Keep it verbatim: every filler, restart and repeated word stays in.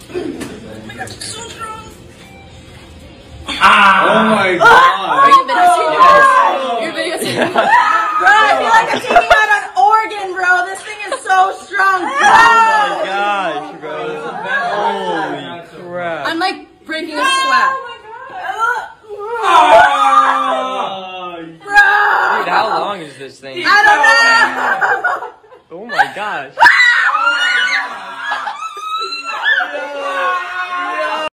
Oh my god, it's so strong. Ah! Oh my god. Are you videotaping this? You're videotaping this? Bro, I feel like I'm taking out an organ, bro. This thing is so strong. Oh my gosh, bro. Holy crap. I'm like breaking a sweat. Oh, Bro! dude, how long is this thing? I don't know! Oh my gosh.